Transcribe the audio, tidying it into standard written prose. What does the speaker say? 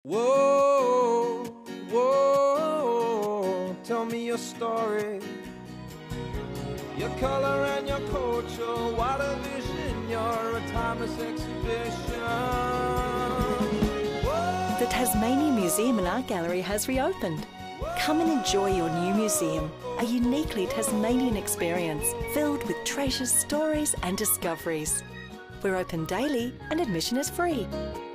Whoa, whoa, tell me your story. Your color and your culture, what a vision, you're a timeless exhibition. Whoa. The Tasmanian Museum and Art Gallery has reopened. Come and enjoy your new museum, a uniquely Tasmanian experience filled with treasures, stories and discoveries. We're open daily and admission is free.